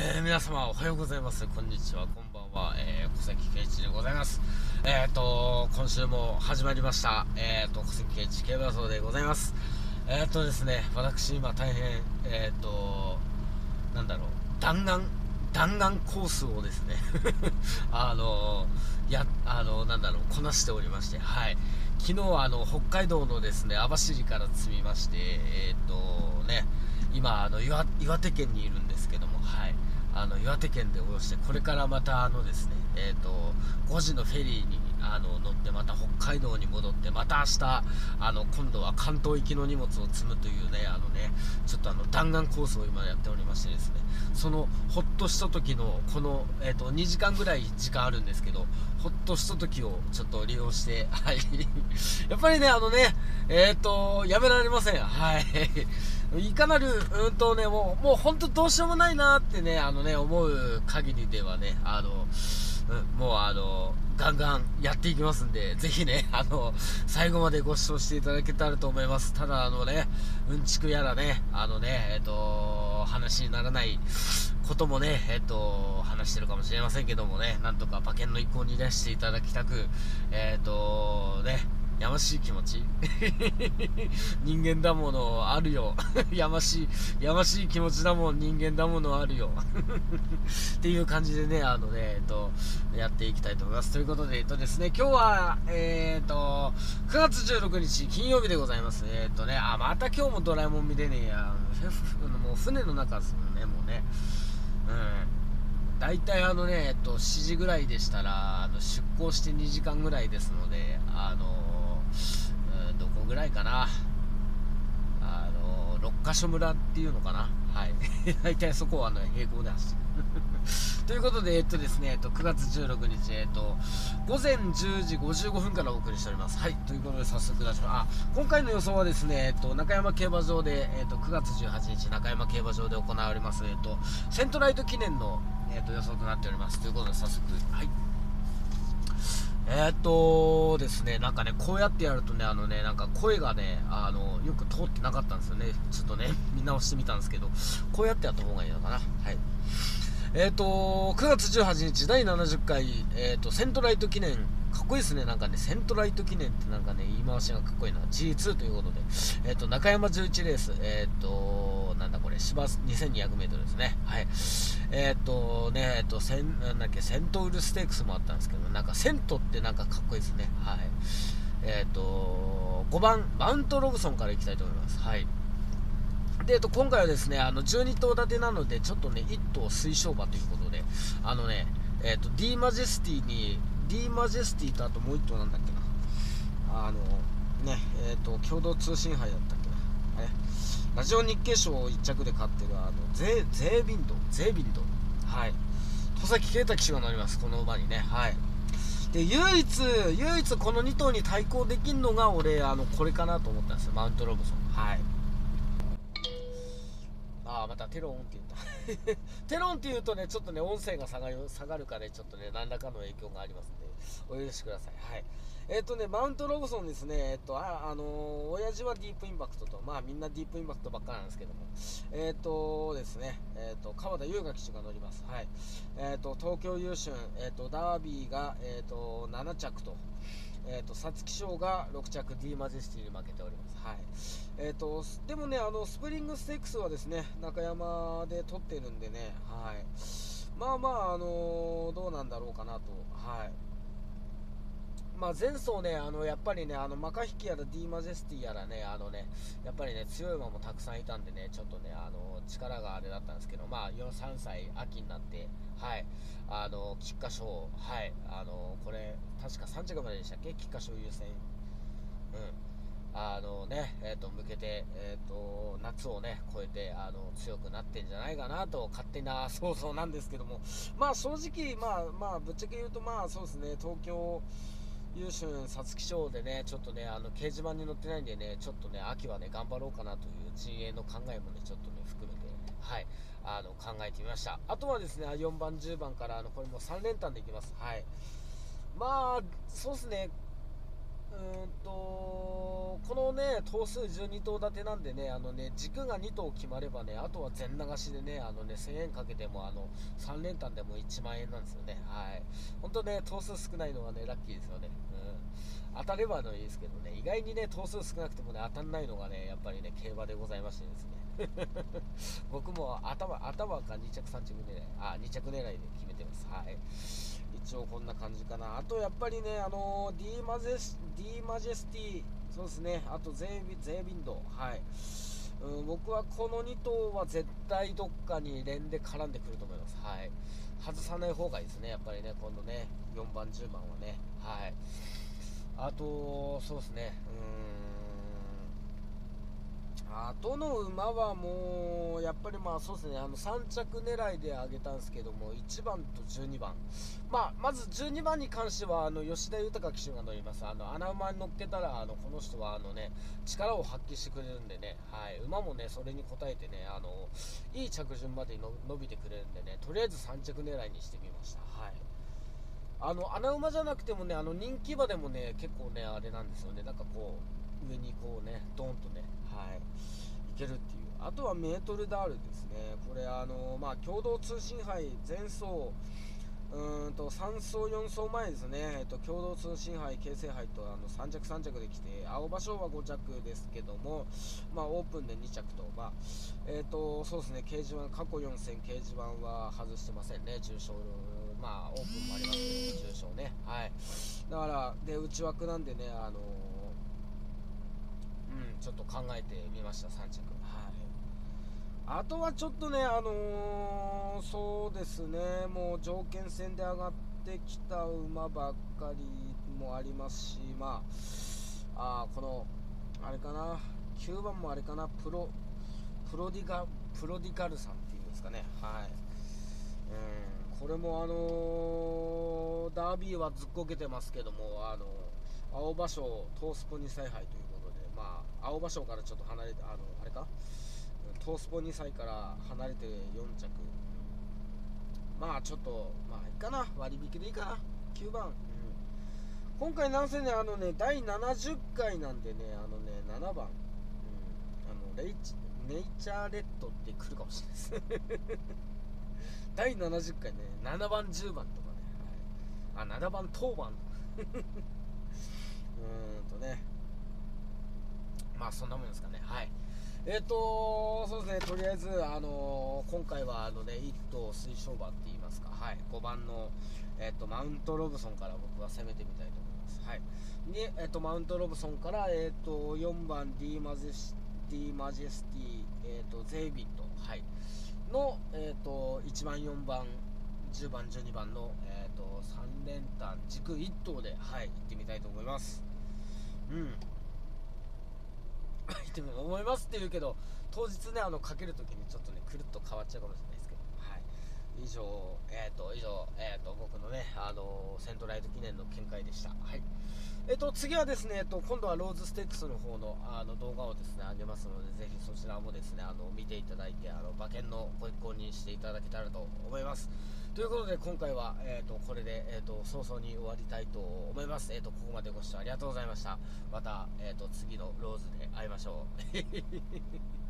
皆様おはようございます。こんにちは、こんばんは。小関圭一でございます。今週も始まりました。小関圭一競馬場でございます。ですね、私今大変、なんだろう、弾丸コースをですね、こなしておりまして、はい。昨日は北海道のですね、網走から積みまして、今岩手県にいるんですけども、はい。岩手県で降ろして、これからまたですね、5時のフェリーに乗って、また北海道に戻って、また明日今度は関東行きの荷物を積むというね、ちょっと弾丸コースを今やっておりましてですね、そのほっとした時のこの、2時間ぐらい時間あるんですけど、ほっとした時をちょっと利用して、はいやっぱりね、やめられません。はい。いかなる、もう本当どうしようもないなってね、思う限りではね、もうガンガンやっていきますんで、ぜひね、最後までご視聴していただけたらと思います。ただ、うんちくやらね、話にならないこともね、話してるかもしれませんけどもね、なんとか馬券の意向に出していただきたく、やましい気持ち人間だものあるよやましい気持ちだもん、人間だものあるよっていう感じでね、やっていきたいと思います。ということで、ですね、今日は、9月16日金曜日でございます。また今日もドラえもん見れねえや。もう船の中ですもんね、もうね。大体7時ぐらいでしたら出港して2時間ぐらいですので、どこぐらいかな、六ヶ所村っていうのかな、はい大体そこは並行で走るということで、ですね、9月16日、午前10時55分からお送りしております。はい、ということで早速出します。今回の予想はですね、中山競馬場で、9月18日中山競馬場で行われます、セントライト記念の、予想となっております。ということで早速、はい。ですね、なんかね、こうやってやるとね、なんか声がね、よく通ってなかったんですよね。ちょっとね、見直してみたんですけど、こうやってやった方がいいのかな。はい。9月18日第70回、セントライト記念、かっこいいですね。なんかね、セントライト記念ってなんかね、言い回しがかっこいいな。G2 ということで、中山11レース、なんだこれ、芝 2200m ですね。はい。なんだっけ、セントウルステークスもあったんですけど、なんかセントってなんかかっこいいですね。はい。5番、マウントロブソンからいきたいと思います。はい。で、今回はですね、12頭立てなので、ちょっとね、1頭推奨馬ということで、D マジェスティに、D マジェスティとあともう1頭なんだっけな。共同通信杯だったっけな。ラジオ日経賞を1着で勝ってる、ゼービンド。はい。戸崎啓太騎手が乗ります、この馬にね。はい。で、唯一この2頭に対抗できるのが、俺、これかなと思ったんですよ、マウントロブソン。はい。またテロンって言ったテロンって言うとね、ちょっとね、音声が下がるかね、ちょっとね、何らかの影響がありますんで、お許しください。はい。マウントロブソンですね、親父はディープインパクトと、まあみんなディープインパクトばっかなんですけども、ですね、川田優雅騎手が乗ります。はい。東京優春、ダービーが、7着と、皐月賞が6着 D マジェスティに負けております。はい。でもね、スプリングステークスはですね、中山で取ってるんでね、はい。まあまあ、どうなんだろうかなと。はい。まあ前走ね、やっぱりね、マカヒキやら D マジェスティやらね、やっぱりね、強い馬もたくさんいたんでね、ちょっとね、力があれだったんですけど、まあ、3歳秋になって、はい、菊花賞、はい、これ、確か3着まででしたっけ、菊花賞優先。向けて、夏をね、超えて、強くなってんじゃないかなと、勝手な想像なんですけども、まあ正直、ぶっちゃけ言うと、まあそうですね、東京、優春皐月賞でね、ちょっとね、掲示板に載ってないんでね、ちょっとね、秋はね、頑張ろうかなという陣営の考えもね、ちょっとね、含めて、はい、考えてみました。あとはですね、4番、10番から、これも3連単でいきます。はい。まあ、そうですね、 このね、頭数12頭立てなんでね、軸が2頭決まればね、あとは全流しでね、1000円かけても、3連単でも1万円なんですよね。はい。ほんとね、頭数少ないのはね、ラッキーですよね。うん。当たればのいいですけどね、意外にね、頭数少なくてもね、当たんないのがね、やっぱりね、競馬でございましてですね。僕も頭か2着3着狙い、2着狙いで決めてます。はい。一応こんな感じかな。あとやっぱりね、D マジェスティ、そうですね、あとゼービンド、はい、僕はこの2頭は絶対どっかに連で絡んでくると思います。はい。外さない方がいいですね、やっぱりね、今度ね、4番、10番はね、はい。あと、そうですね、あとの馬はもうやっぱりまあそうですね、3着狙いで上げたんですけども、1番と12番、まず12番に関しては吉田豊騎手が乗ります。穴馬に乗っけたらこの人はね、力を発揮してくれるんでね、はい、馬もねそれに応えてね、いい着順まで伸びてくれるんでね、とりあえず3着狙いにしてみました。はい。穴馬じゃなくてもね、人気馬でもね、結構ね、あれなんですよね、なんかこう、上にこうね、ドーンとね、はい、いけるっていう。あとはメートルダールですね。これ、共同通信杯、前走、3走、4走前ですね、共同通信杯、京成杯と3着、3着できて、青葉賞は5着ですけども、オープンで2着と、そうですね、掲示板、過去4戦、掲示板は外してませんね、重賞、オープンもありますけど、重賞ね、はい、だから、で内枠なんでね、ちょっと考えてみました、3着。はい。あとはちょっとね、そうですね、もう条件戦で上がってきた馬ばっかりもありますし、この、あれかな、9番もあれかな、プロディカルさんっていうんですかね、はい。これもダービーはずっこけてますけども、青葉賞トースポ2歳杯ということで、青葉賞からちょっと離れて、あれか、トースポ2歳から離れて4着、ちょっといいかな、割引でいいかな、9番、今回なんせね、第70回なんでね、7番、ネイチャーレッドって来るかもしれないです第70回ね、7番10番とかね、はい、7番当番ね、そんなもんですかね。はい。そうですね、とりあえず、今回は1頭推奨馬って言いますか、はい、5番の、マウントロブソンから僕は攻めてみたいと思います。はい。で、マウントロブソンから、4番 D マジェスティ、ゼイビット、はい、の、1番、4番、10番、12番の、3連単、軸1頭で、はい、行ってみたいと思います。って思いますって言うけど、当日ね、かけるときにちょっとね、くるっと変わっちゃうかもしれないですけど、はい。以上、僕のね、セントライト記念の見解でした。はい。次はですね、今度はローズステークスの方の動画をですね、上げますので、ぜひそちらもですね、見ていただいて、馬券のご一行にしていただけたらと思います。ということで、今回は、これで、早々に終わりたいと思います。ここまでご視聴ありがとうございました。また、次のローズで会いましょう。